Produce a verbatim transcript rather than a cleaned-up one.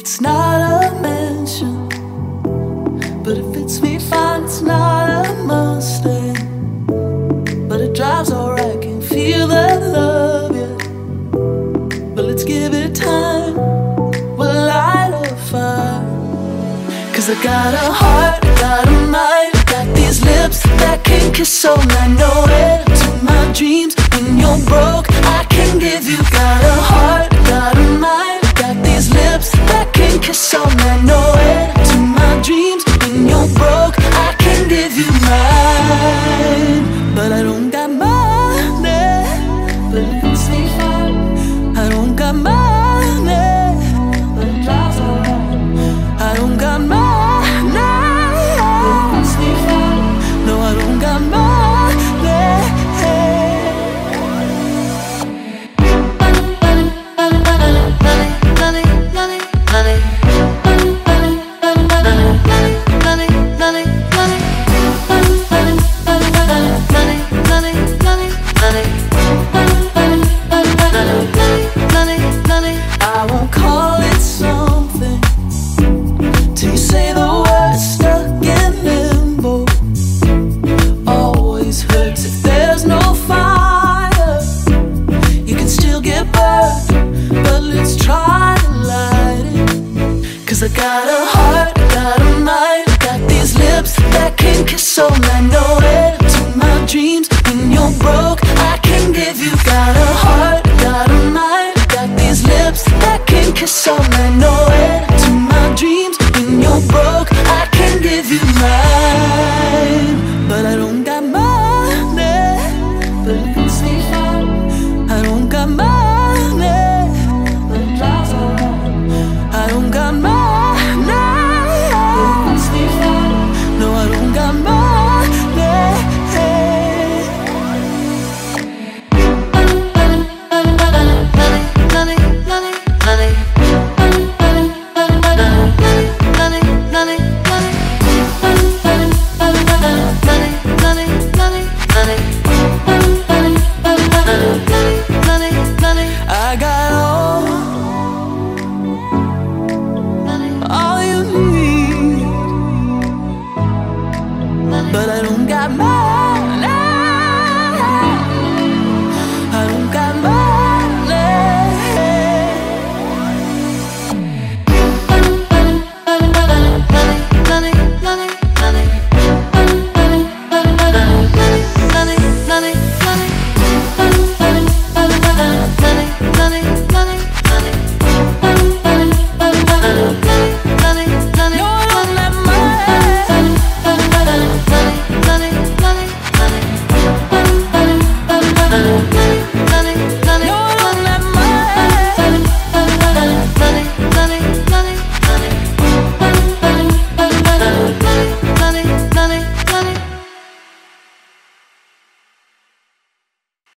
It's not a mansion, but it fits me fine. It's not a Mustang, but it drives alright. Can feel the love, yeah. But let's give it time. We'll light a fire. Cause I got a heart, got a mind, got these lips that can kiss so I know it. To my dreams, when you're broke, I can give you. Got a heart, got a mind, got these lips that can kiss so I know it. To my dreams, when you're broke, I can give you mine. But I don't got money, but it can stay fine. I don't got money, but it drives alright. I don't got money, but it can stay fine. No, I don't got money. I won't call it something till you say the word. Stuck in limbo always hurts. If there's no fire, you can still get burned, but let's try to light it. Cause I got a heart, got a mind, got these lips that can kiss so I know it. To my dreams, when you're broke, I can give you. Got a heart, got a mind, got these lips that can kiss so